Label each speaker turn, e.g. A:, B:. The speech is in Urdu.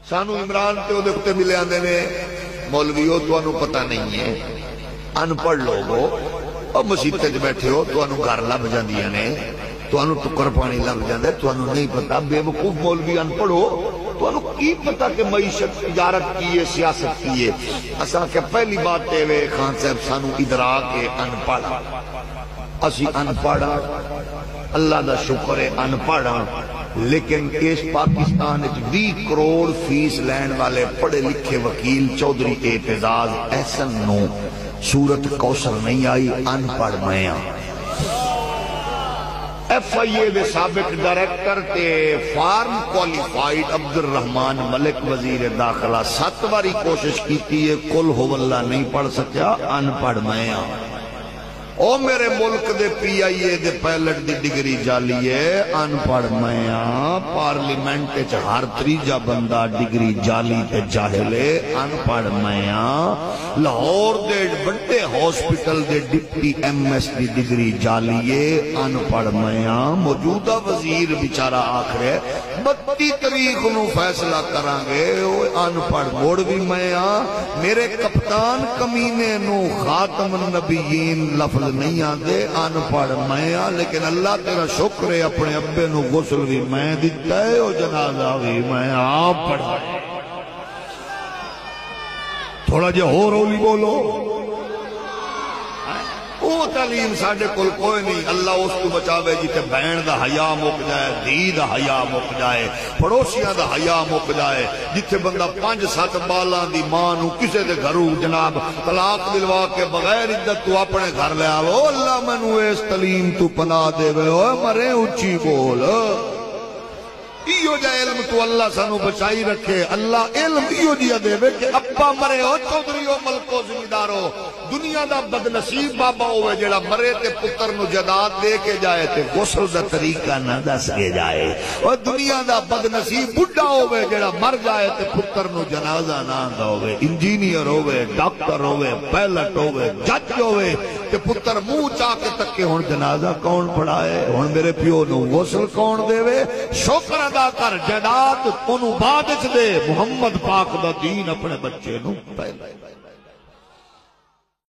A: سانو عمران تے او دے ملے آندے نے مولویو تانوں پتہ نہیں ہے ان پڑھ لوگو اور مسیطے جو بیٹھے ہو تانوں گھر لب جاندیاں نے تانوں ٹکر پانی لب جاندے تانوں نہیں پتہ بے وقوف مولوی ان پڑھو تانوں کی پتہ کہ معیشت تجارت کی ہے سیاست کی ہے اساں کہ پہلی بات تے وے خان صاحب سانو ادراک ہے ان پڑھ اسی ان پڑھا اللہ دا شکر ہے ان پڑھا لیکن اس پاکستان 20 کروڑ فیس لین والے پڑھے لکھے وکیل چودھری اعتزاز احسن نو سورت کوثر نہیں آئی ان پڑھ میں ایف آئی اے دے سابق ڈائریکٹر تے فارم کوالیفائیڈ عبد الرحمن ملک وزیر داخلہ 7 باری کوشش کیتی ہے قل ہو اللہ نہیں پڑھ سکیا ان پڑھ میں او میرے ملک دے پی آئی اے دے پائلٹ دی ڈگری جالی ہے ان پڑھ میاں پارلیمنٹ اچھ ہر تریجا بندہ ڈگری جالی تے جاہلے ان پڑھ میاں لاہور دے بڑے ہاسپٹل دے ڈپٹی ایم ایس دی ڈگری جالی ہے ان پڑھ میاں موجودہ وزیر بیچارہ آخر ہے 32 تاریخ نو فیصلہ کرانگے ان پڑھ موڑ بھی میاں میرے کپتان کمینے نو خاتم النبیین لفظ نہیں آدھے ان پڑھ میں لیکن اللہ تیرا شکر ہے اپنے ابے نو غسل بھی میں دیتا ہے اور جنازہ بھی میں آپ پڑھا تھوڑا جے ہو رولی بولو او تعلیم ساڑھے کل کوئی نہیں اللہ اس کو بچاوے جیتے بہن دا حیاء مک جائے دی دا حیاء مک جائے پڑوسیاں دا حیاء مک جائے جیتے بندہ 5-7 بالان دی مانو کسے دے گھرو جناب طلاق دلوا کے بغیر عدت تو اپنے گھر لے آوے او اللہ منو اس تعلیم تو پناہ دے وے او مرے اچھی بول ایو جا علم تو اللہ سانو بچائی رکھے اللہ علم ایو جیا دے وے کہ ابا مرے ہو چودھری ہو ملکو زمیندارو دنیا دا بدنصیب بابا ہوئے جڑا مرے تے پتر نو جداد دے کے جائے تے غسل دا طریقہ نہ دس کے جائے اور دنیا دا بدنصیب بڑھا ہوئے جڑا مر جائے تے پتر نو جنازہ نہ دا ہوئے انجینئر ہوئے ڈاکٹر ہوئے پائلٹ ہوئے جج ہوئے تے پتر منہ چاہ کے تک کے ہون جنازہ کون پڑھائے ہون میرے پیو نو غسل کون دے وے شکر ادا کر جداد انہوں بعد دے محمد پاک دا دین اپنے بچے نو پہلے